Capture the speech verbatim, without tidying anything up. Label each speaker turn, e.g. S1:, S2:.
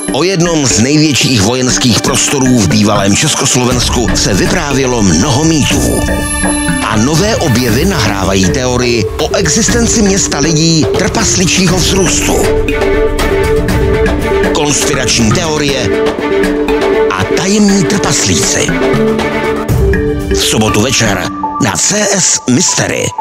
S1: O jednom z největších vojenských prostorů v bývalém Československu se vyprávělo mnoho mýtů. A nové objevy nahrávají teorii o existenci města lidí trpasličího vzrůstu. Konspirační teorie a tajemní trpaslíci. V sobotu večer na C S Mystery.